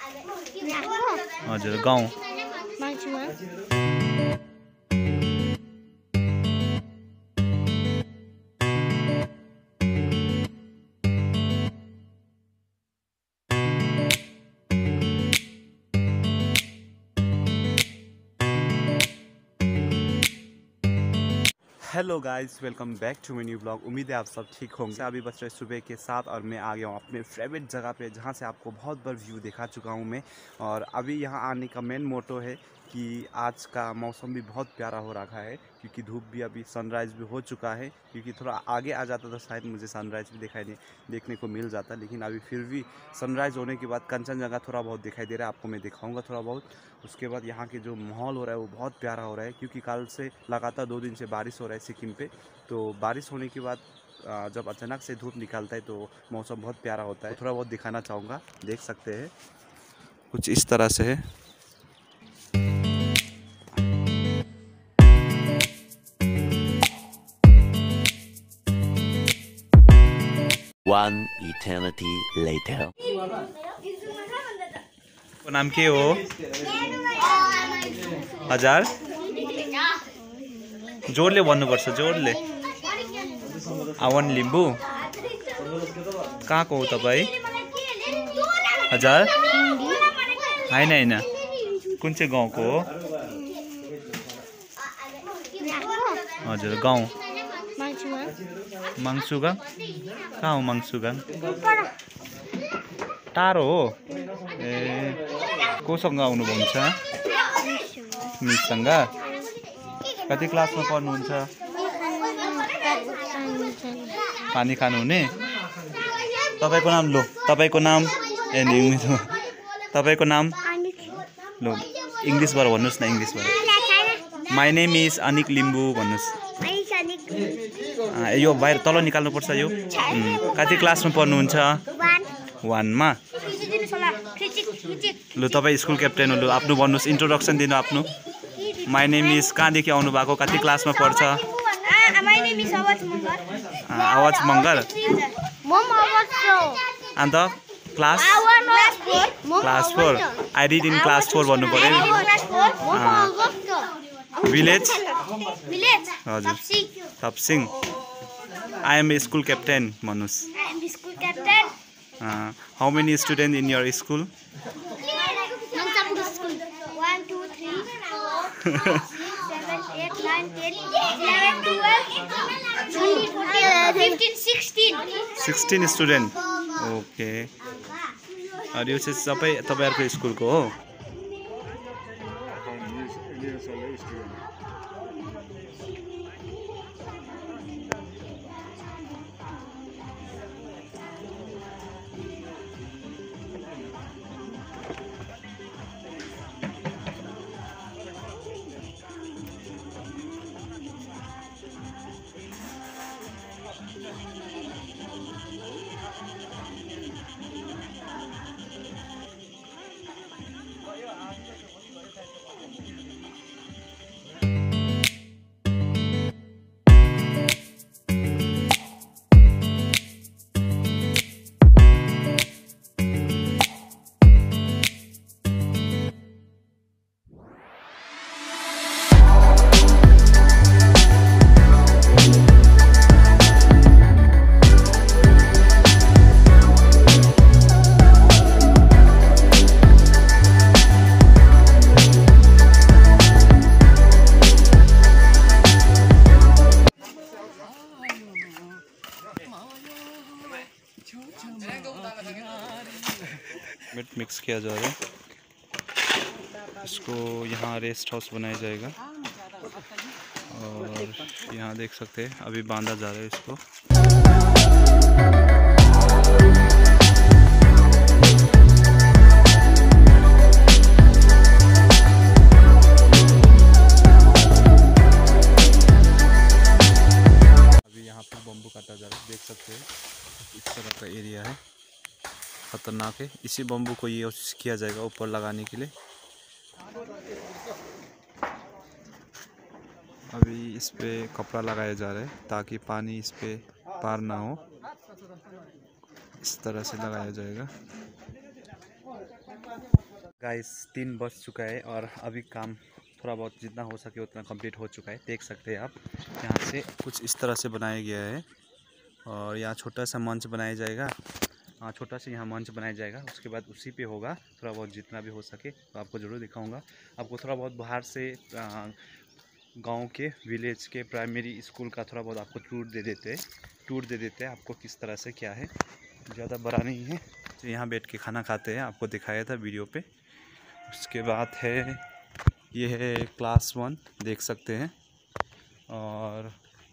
हजुर गाउँ hello guys, welcome back to my new blog. उम्मीद है आप सब ठीक होंगे। अभी बज रहे सुबह के 7 और मैं आ गया हूँ अपने फेवरेट जगह पे, जहाँ से आपको बहुत बार व्यू दिखा चुका हूँ मैं। और अभी यहाँ आने का मेन मोटो है कि आज का मौसम भी बहुत प्यारा हो रखा है, क्योंकि धूप भी अभी सनराइज़ भी हो चुका है। क्योंकि थोड़ा आगे आ जाता तो शायद मुझे सनराइज़ भी देखने को मिल जाता, लेकिन अभी फिर भी सनराइज़ होने के बाद कंचनजंगा थोड़ा बहुत दिखाई दे रहा है। आपको मैं दिखाऊंगा थोड़ा बहुत। उसके बाद यहाँ के जो माहौल हो रहा है वो बहुत प्यारा हो रहा है, क्योंकि कल से लगातार 2 दिन से बारिश हो रहा है सिक्किम पे। तो बारिश होने के बाद जब अचानक से धूप निकलता है तो मौसम बहुत प्यारा होता है। थोड़ा बहुत दिखाना चाहूँगा, देख सकते हैं कुछ इस तरह से है। One eternity later. नाम के हो? हजार जोडले भन्नुपर्छ, जोडले। आवन लिम्बू कहाँको हो तपाईँ? हजार होइन होइन, कुन चाहिँ गाउँको हो? हजुर गाउँ मङसुगाङ। कहाँ हो मङसुगाङ? टाढो हो। ए कोसँग आउनुहुन्छ? मिससँग। कति क्लासमा पढ्नुहुन्छ? पानी खानुहुने? तपाईँको नाम लो, तपाईँको नाम तपाईँको नाम लो, इङ्ग्लिसबाट भन्नुहोस् न, इङ्ग्लिसबाट। My name is Anik Limbu भन्नुहोस्। यो बाहिर तल निकाल्नुपर्छ यो। कति क्लासमा पढ्नुहुन्छ? 1 मा। लु तपाईँ स्कुल क्याप्टेन हो, लु आफ्नो भन्नुहोस्, इन्ट्रोडक्सन दिनु आफ्नो। माई नेम इज, कहाँदेखि आउनु भएको, कति क्लासमा पढ्छ? आवाज मङ्गर। अन्त class? Class 4। I read in class 4 भन्नु पऱ्यो नि। विलेज? हजुर Tapsing. I am school captain भन्नुहोस्। How many student in your school? 1 2 3 4 7 8 9 10 11 12 13 14 15 16 student. Okay. अनि यो चाहिँ सबै तपाईँहरूको स्कुलको हो? मिक्स किया जा रहा है इसको। यहाँ रेस्ट हाउस बनाया जाएगा और यहाँ देख सकते हैं अभी बांधा जा रहा है इसको। अभी यहाँ पर बम्बू काटा जा रहा है, देख सकते हैं इस तरह का एरिया है, खतरनाक है। इसी बम्बू को यूज किया जाएगा ऊपर लगाने के लिए। अभी इस पे कपड़ा लगाया जा रहा है ताकि पानी इस पे पार ना हो, इस तरह से लगाया जाएगा। गाइस 3 बज चुका है और अभी काम थोड़ा बहुत जितना हो सके उतना कंप्लीट हो चुका है। देख सकते हैं आप, यहाँ से कुछ इस तरह से बनाया गया है और यहाँ छोटा सा मंच बनाया जाएगा। हाँ, छोटा सा यहाँ मंच बनाया जाएगा। उसके बाद उसी पे होगा थोड़ा बहुत जितना भी हो सके तो आपको ज़रूर दिखाऊंगा। आपको थोड़ा बहुत बाहर से गांव के विलेज के प्राइमरी स्कूल का थोड़ा बहुत आपको टूर दे देते हैं आपको किस तरह से क्या है। ज़्यादा बड़ा नहीं है। तो यहाँ बैठ के खाना खाते हैं, आपको दिखाया था वीडियो पे। उसके बाद है ये है क्लास 1 देख सकते हैं और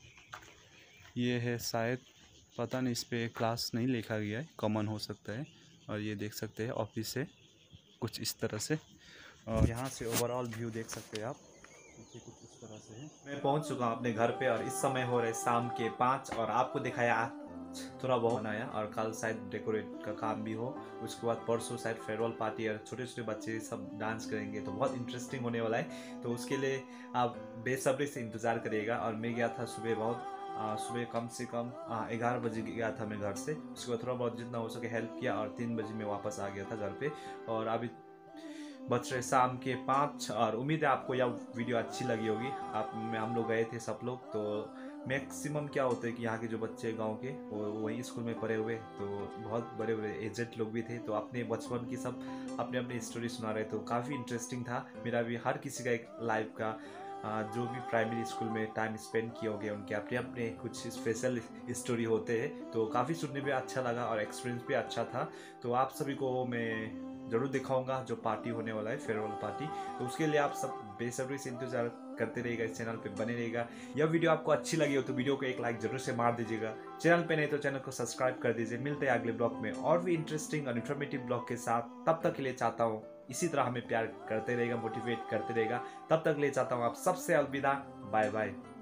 ये है शायद पता नहीं, इस पर क्लास नहीं लिखा गया है, कॉमन हो सकता है। और ये देख सकते हैं ऑफिस है कुछ इस तरह से। और यहाँ से ओवरऑल व्यू देख सकते हैं आप, पीछे कुछ इस तरह से है। मैं पहुँच चुका हूँ अपने घर पे और इस समय हो रहे शाम के 5 और आपको दिखाया थोड़ा बहुत बनाया और कल शायद डेकोरेट का काम भी हो। उसके बाद परसों शायद फेयरवेल पार्टी और छोटे छोटे बच्चे सब डांस करेंगे तो बहुत इंटरेस्टिंग होने वाला है। तो उसके लिए आप बेसब्री से इंतज़ार करिएगा। और मैं गया था सुबह कम से कम 11 बजे गया था मैं घर से। उसके बाद थोड़ा बहुत जितना हो सके हेल्प किया और 3 बजे मैं वापस आ गया था घर पे। और अभी बच रहे शाम के 5 और उम्मीद है आपको यह वीडियो अच्छी लगी होगी। हम लोग गए थे सब लोग। तो मैक्सिमम क्या होता है कि यहाँ के जो बच्चे गांव के वो वहीं स्कूल में पढ़े हुए, तो बहुत बड़े बड़े एजेड लोग भी थे। तो अपने बचपन की सब अपने अपने स्टोरी सुना रहे, तो काफ़ी इंटरेस्टिंग था। मेरा भी हर किसी का एक लाइफ का जो भी प्राइमरी स्कूल में टाइम स्पेंड किए होंगे उनके अपने अपने कुछ स्पेशल स्टोरी होते हैं। तो काफ़ी सुनने में अच्छा लगा और एक्सपीरियंस भी अच्छा था। तो आप सभी को मैं ज़रूर दिखाऊंगा जो पार्टी होने वाला है फेयरवेल पार्टी। तो उसके लिए आप सब बेसब्री से इंतजार करते रहिएगा, इस चैनल पे बने रहेगा। यह वीडियो आपको अच्छी लगी हो तो वीडियो को एक लाइक जरूर से मार दीजिएगा। चैनल पे नहीं तो चैनल को सब्सक्राइब कर दीजिए। मिलते हैं अगले ब्लॉग में और भी इंटरेस्टिंग और इन्फॉर्मेटिव ब्लॉग के साथ। तब तक के लिए चाहता हूँ इसी तरह हमें प्यार करते रहेगा, मोटिवेट करते रहेगा। तब तक के लिए चाहता हूँ आप सबसे अलविदा, बाय बाय।